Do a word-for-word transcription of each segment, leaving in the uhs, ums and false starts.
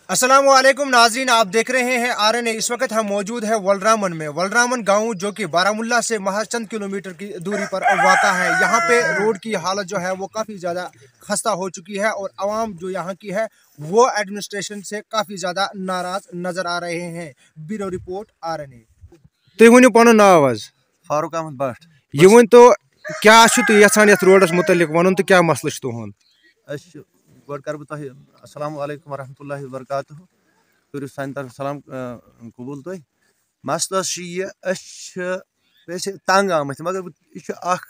अस्सलाम वालेकुम नाज़रीन, आप देख रहे हैं आर एन ए। इस वक्त हम मौजूद है वलरामन में। वलरामन गांव जो कि बारामुल्ला से महज चंद किलोमीटर की दूरी पर वाक़ा है। यहाँ पे रोड की हालत जो है वो काफ़ी ज़्यादा खस्ता हो चुकी है और आवाम जो यहाँ की है वो एडमिनिस्ट्रेशन से काफ़ी ज़्यादा नाराज़ नज़र आ रहे हैं। Bureau report R N A. तुम वो पन नाव फारूक अहमद भट्ट। ये वन तो क्या यहान ये रोडस मुतलिक वन तो क्या मसल तुहद? गो कर बह अस्सलाम वालेकुम वरहमतुल्लाहि वबरकातुहू। करो सान तरफ सलाम कबूल तुम। मसला वैसे तंग आमत मगर यह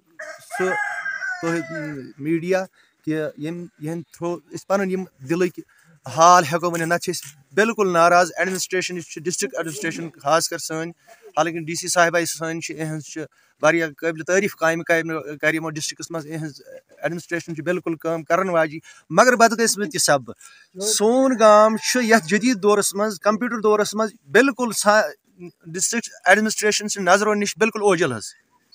सह मीडिया कि यह थ्रो पन दिल हाल हेको वन ना बिल्कुल नाराज एडमिनिस्ट्रेशन डिस्ट्रिक्ट एडमिनिस्ट्रेशन खास कर सन। हालांकि डी सी साहिबा सन वारिया काबिल तारीफ काम कर डिस्ट्रिक्स मज एडमिनिस्ट्रेशन बिल्कुल काम करन वाजी मगर बदकिस्मत सब सोन गाम जदीद दौरस मज कंप्यूटर दौरस मज बिल्कुल डिस्ट्रिक्ट एडमिनिस्ट्रेशन नजरों निश बिल्कुल ओझल हज।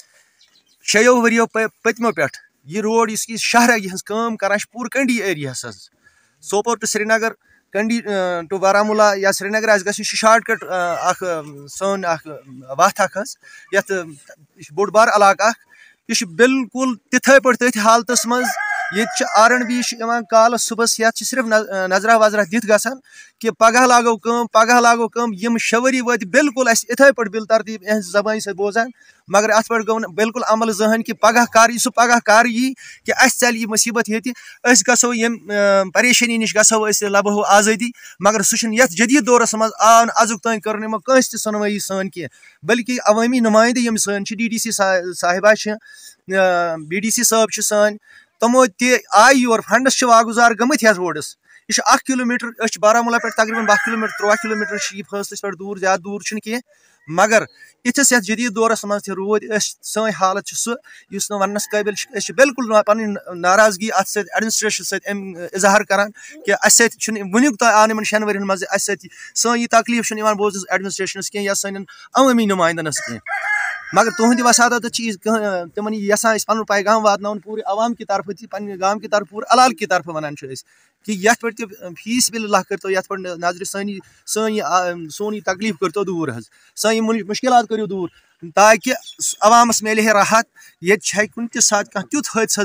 शयो वरियो पतमो पे यह रोड इस शहर यह काम कर पूर Kandi area Sopore to Srinagar Kandi to Baramulla या श्रीनगर आज गि शार्टकट अख सन वत ये बोड़ बार इलाका यह बिल्कुल तिथे पे तथ हालत मज ये आर एंड बी कॉल सुबह ये सिर्फ नजरा वजरा दित गसान कि पगह लागो कम पगह लागो कम यम शवरी वत बिल्कुल इथे पे बिल तरतीब अहम जबान से बोजान मगर अत पे गो बिल्कुल अमल जहन कि पगह कर सह पगह कर यी कि अस चल यह मुसीबत ये गो यम परेशानी निश गो लबो आज़ादी मगर सह ये जदीद दौरस मज आन अजुक तान कर कस त सुनवाई सन की बल्कि अवामी नुमाइंदे यम सन डी डी सी साहिबा बी डी सी साहब सन तमो ते आई योर फंडस वागुजार गमत यथ रोडस यह अख किलोमीटर बारामुला पे तकरीबन बह किलोमीटर त्रुह किलोमीटर यह फैसलस पे दूर ज्यादा दूर कह मगर इथिस ये जदीद दौरस मज रोद सन हालत सह वनस काबिल बिल्कुल पन नाराजगी अत सत एडमिनिस्ट्रेशन सत इजहार करान कि अस वुनिक आन शन वन मज सन यह तकलीफ बोज एडमिनिस्ट्रेशन कह या सन अवामी नुमाइंदन कह मगर तुहद वसादत चीज तिमन यसान पन पैगाम वातन पूरे अवाम की तरफ पे गाम की तरफ पूरे अलाल की तरफ वन कि ये पे फीस बिल्ला करो ये पे नजर सी सन सोन तकलीफ करो दूर सन मुश्किलात करो दूर ताकि अवामस मिले है राहत। ये कुन त सात कह तुथ हादसा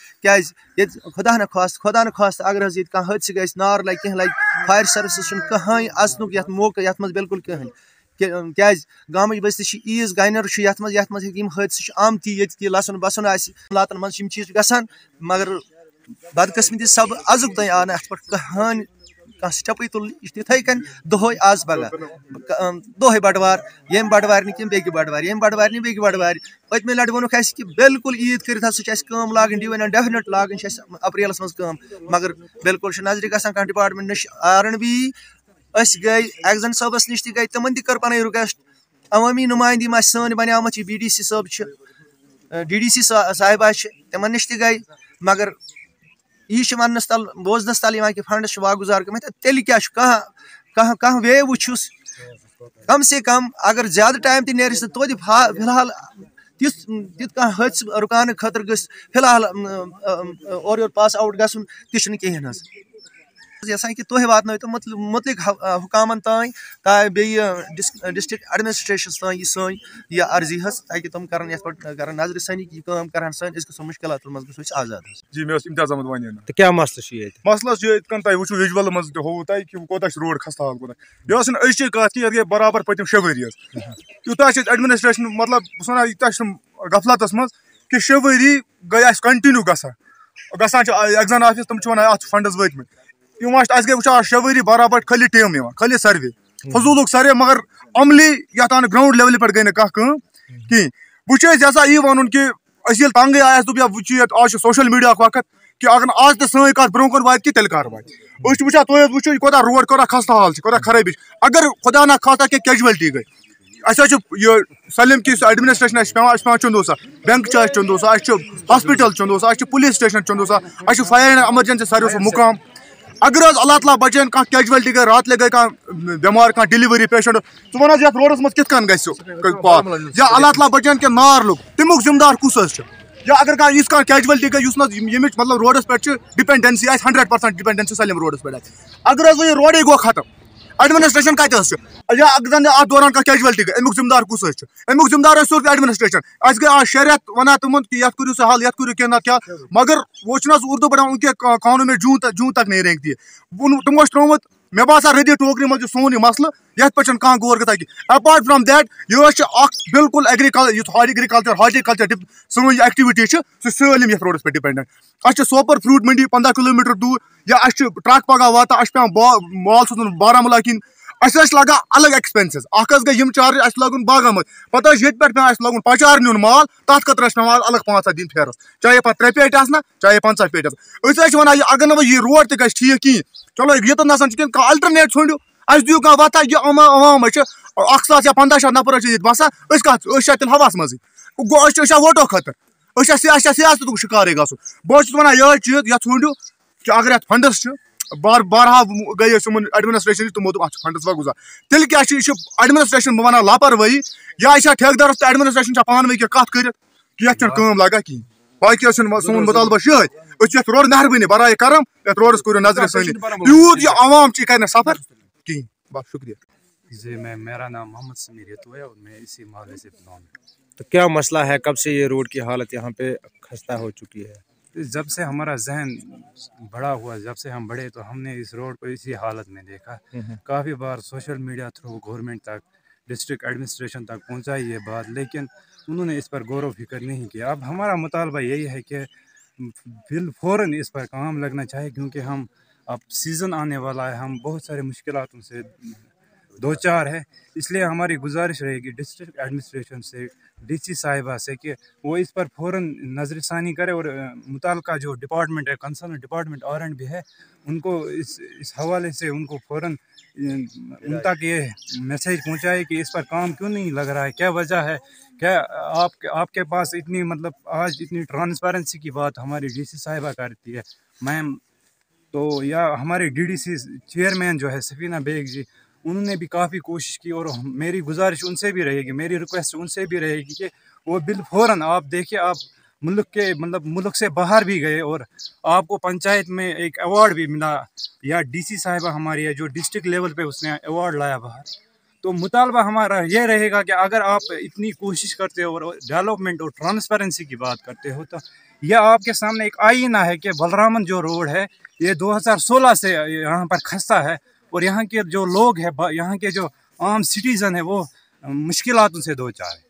गि खुदा न खास्त खुदा न खास्त अगर ये हादसा ग नार लग कह लग फायर सर्विस कहें अचनुक ये मौका ये बिल्कुल कहें क्या गाम बस्ती ईज गाइनर ये हादसा आमती ये लसन बसन लातन मज चीज गसान मगर बदकिस्मती सब अजुक तक आन अत पे कहान कह स्टेपे तुल तिथे कन दोह आज पगह दोह बटवार यम बटवार नी बे बटवार यम बटवार नी बे बटवार पतमे लट वोक कि बिल्कुल ईद कर लागन डिवन डेफिनेट लागन अप्रैलस मज मगर बिल्कुल नजर ग कह डिपार्टमेंट नश आर एंड बी गई एक्जन सबस नश गई तमन कर पन रिक्वेस्ट अवामी नुमाइंदी मा सन बनियामत बी डी सी साहब डी डी सी साहिबा तमन नश गई मगर यह वनस तल बोजनस तल कि फंडस वागुजार गम तेल क्या कह कह वे वुस कम से कम अगर ज्यादा टाइम तह नेर तो फिलहाल तिथ तिथ कह हादसा रुकान खतर ग फिलहाल और पास आउट गन तह कहें यसान कि तुह वात तो मुतलिक हुकामन तान बे डिस्ट्रिक्ट एडमिनिस्ट्रेशन तान यह सन यह अर्जी ताकि तुम कर कर नजर सनी कि काम कर सन गो मुश्किलात मज गो आजाद। जी मे इम्तियाज अहमद वानी तो क्या मसला मसला तुम वो विजुअल मज हो कि कोत रोड खस्ता हाल कोत यह कत कि गई बराबर पतम शे वरी यूता एडमिनिस्ट्रेशन मतलब यूता गफलतस मज कि शे वरी गई कंटिन्यू गसान गसान एग्जाम ऑफिस तुम वन अत फंडस वतम यम गई वो शे वरी बराबर खाली टीम खाली सर्वे फजूल सर्वे मगर अमली ये ग्राउंड लेवल पे गई कह कहें वो यसा यह वन कि अस तंग आया दुप आज सोशल मीडिया वक्त कि अगर आज तो सन कत ब्रो कन वात कि तेल कर वात वो तुम वो कोत रोड कोत खस्ता हाल कोत खराबी अगर खुदा ना खाता कि कैजुअलिटी गई अस सलीम कि एडमिनिस्ट्रेशन पे Chandoosa bank Chandoosa hospital Chandoosa police station Chandoosa fire and emergency service मुकाम अगर अल्लाह ताला बचन कह कैजुअलिटी गई रात लगे कह बेमार कह डिलीवरी पेशेंट च वन रोडस मज कित कन ग अल्लाह ताला बचन कि नार लोग तमुक जिम्मेदार कुस یا اگر کانٛہہ یِژھ کانٛہہ کیجوَلٹی گٔے یُس نہٕ ییٚمِچ مطلب روڈَس پٮ۪ٹھ چھِ ڈِپٮ۪نڈٮ۪نسی آسہِ ہنٛڈرنٛڈ پٔرسَنٛٹ ڈِپٮ۪نڈٮ۪نسی سٲلِم روڈَس پٮ۪ٹھ آسہِ اگر حظ وۄنۍ یہِ روڈٕے گوٚو ختم ایڈمنسٹریشن کتہِ حظ چھِ یا اگر زن اتھ دوران کانٛہہ کیجوَلٹی گٔے امیُک ذمہٕ دار کُس حظ چھُ امیُک ذمہٕ دار حظ سیوٚد ایڈمنسٹریشن اَسہِ گٔے آز شےٚ رٮ۪تھ وَنان تِمن کہِ یتھ کٔرِو سا حل یتھ کٔرِو کینٛہہ نتہٕ کیٛاہ مگر وہ چھُنہٕ حظ اردو پٲٹھۍ ان کے کانوں میں جوں جوں تک نہیں رینگتی ہے تِمو چھُ ترٛوومُت مےٚ باسان ردی ٹوکری منٛز چھُ سون یہِ مسلہٕ یتھ پٮ۪ٹھ چھُنہٕ کانٛہہ غور گژھان کینٛہہ اپارٹ فرام دیٹ یہِ حظ چھِ اکھ بالکل ایگرِکل یُتھ ایگرِکلچر ہارٹیکلچر سٲنۍ یہِ ایکٹِوِٹی چھِ سُہ سٲلِم یتھ روڈس پٮ۪ٹھ ڈِپٮ۪نڈنٹ اَسہِ چھِ سوپور فروٗٹ منڈی پنٛداہ کِلوٗ میٖٹر دوٗر یا اَسہِ چھُ ٹرٛک پگاہ واتان اَسہِ چھُ پیٚوان مال سوزُن بارہمولہ کِنۍ اَسہِ حظ چھِ لگان الگ ایکسپینسز اکھ حظ گٔے یِم چارجز اَسہِ لاگُن باغن منٛز پتہٕ حظ چھِ ییٚتہِ پٮ۪ٹھ پیٚوان اَسہِ لاگُن پچار نیُن مال تتھ خٲطرٕ حظ چھِ پیٚوان الگ پانٛژھ ہتھ دِنۍ پھیرس چاہے پتہٕ ترٛےٚ پیٹہِ آسنا چاہے پنٛژاہ پیٹہِ آسن أسۍ حظ چھِ ونان یہِ اگر نہٕ وۄنۍ یہِ روڈ تہِ گژھِ ٹھیٖک کِہیٖنۍ چلو ییٚتٮ۪ن نسا چھُ کینٛہہ کانٛہہ الٹرنیٹ ژھٲنٛڈِو اَسہِ دِیِو کانٛہہ وتھا یہِ عوام حظ چھِ اکھ ساس یا پنٛداہ شیٚتھ نفر حظ چھِ ییٚتہِ بسان أسۍ کتھ أسۍ چھا تیٚلہِ ہواہس منٛزٕے گوٚو أسۍ چھِ أسۍ چھا ووٹو خٲطرٕ أسۍ چھا اَسہِ چھا سیاستُک شِکارٕے گژھُن بہٕ حظ چھُس ونان یِہوٚے چیٖز یتھ ژھٲنٛڈِو کہِ اگر یتھ فنڈس چھِ بار بارہا گٔے أسۍ یِمن ایڈمنسٹریشن نِش تِمو دوٚپ اتھ چھُ فنڈس وۄنۍ گُزار تیٚلہِ کیٛاہ چھُ یہِ چھُ ایڈمنسٹریشن بہٕ ونان لاپروٲہی یا یہِ چھا ٹھیکدارس تہٕ ایڈمنسٹریشن چھا پانہٕ ؤنۍ کینٛہہ کتھ کٔرِتھ کہِ یتھ چھنہٕ کٲم لگان کِہیٖنۍ باقٕے حظ چھُنہٕ سون مُطالبہٕ چھُ یِہوٚے أسۍ چھِ یتھ روڈ مہربٲنی برایے کرم یتھ روڈس کٔرِو نظرِ ثانی یوٗت یہِ عوام چھِ یہِ کرِ نہٕ سفر کِہیٖنۍ بس شُکریہ جی میں میرا نام محمد سمیر یتو ہے اور میں اسی محلے سے بلانگ ہوں تو کیا مسئلہ ہے کب سے یہ روڈ کی حالت یہاں پہ خستہ ہو چکی ہے جب سے ہمارا ذہن بڑا ہوا جب سے ہم بڑھے تو ہم نے اس روڈ کو اسی حالت میں دیکھا کافی بار سوشل میڈیا تھرو گورنمنٹ تک ڈسٹرکٹ ایڈمنسٹریشن تک پہنچائی یہ بات لیکن انہوں نے اس پر غور و فکر نہیں کیا اب ہمارا مطالبہ یہی ہے کہ بال فوراً اس پر کام لگنا چاہیے کیونکہ ہم اب سیزن آنے والا ہے ہم بہت سارے مشکلاتوں سے دو چار ہے اس لیے ہماری گزارش رہے گی ڈسٹرکٹ ایڈمنسٹریشن سے ڈی سی صاحبہ سے کہ وہ اس پر فوراً نظر ثانی کرے اور متعلقہ جو ڈپارٹمنٹ ہے کنسرن ڈپارٹمنٹ آر اینڈ بھی ہے ان کو اس اس حوالے سے ان کو فوراً ان تک یہ میسیج پہنچائے کہ اس پر کام کیوں نہیں لگ رہا ہے کیا وجہ ہے کیا آپ آپ کے پاس اتنی مطلب آج اتنی ٹرانسپیرنسی کی بات ہماری ڈی سی صاحبہ کرتی ہے میم تو یا ہمارے ڈی ڈی سی چیئرمین جو ہے سفینہ بیگ جی انہوں نے بھی کافی کوشش کی اور میری گزارش ان سے بھی رہے گی میری ریکویسٹ ان سے بھی رہے گی کہ وہ بال فوراً آپ دیکھیے آپ ملک کے مطلب ملک سے باہر بھی گئے اور آپ کو پنچایت میں ایک ایوارڈ بھی ملا یا ڈی سی صاحبہ ہماری ہے جو ڈسٹرکٹ لیول پہ اس نے ایوارڈ لایا باہر تو مطالبہ ہمارا یہ رہے گا کہ اگر آپ اتنی کوشش کرتے ہو اور ڈیولپمنٹ اور ٹرانسپیرنسی کی بات کرتے ہو تو یہ آپ کے سامنے ایک آئینہ ہے کہ بلرامن جو روڈ ہے یہ دو ہزار سولہ سے یہاں پر خستہ ہے اور یہاں کے جو لوگ ہیں یہاں کے جو عام سٹیزن ہیں وہ مشکلاتوں سے دو چار ہیں